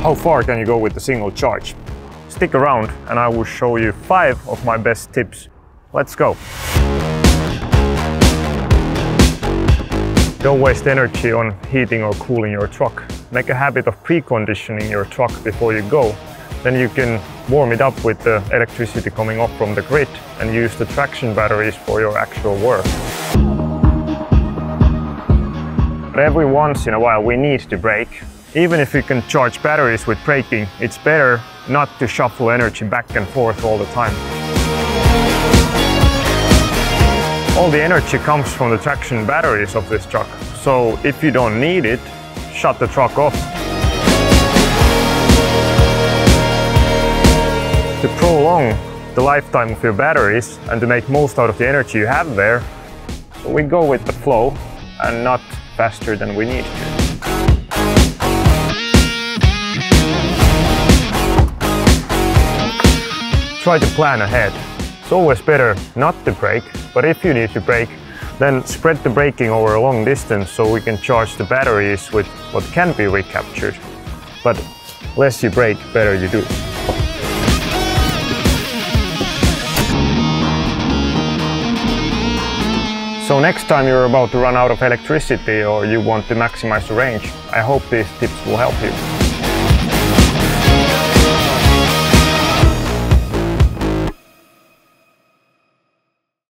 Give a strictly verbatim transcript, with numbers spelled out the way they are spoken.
how far can you go with a single charge? Stick around and I will show you five of my best tips. Let's go! Don't waste energy on heating or cooling your truck. Make a habit of preconditioning your truck before you go. Then you can warm it up with the electricity coming off from the grid and use the traction batteries for your actual work. But every once in a while we need to brake. Even if you can charge batteries with braking, it's better not to shuffle energy back and forth all the time. All the energy comes from the traction batteries of this truck, so if you don't need it, shut the truck off. To prolong the lifetime of your batteries and to make most out of the energy you have there, so we go with the flow and not faster than we need to. Try to plan ahead. It's always better not to brake, but if you need to brake, then spread the braking over a long distance so we can charge the batteries with what can be recaptured. But less you brake, better you do. So next time you're about to run out of electricity or you want to maximize the range, I hope these tips will help you.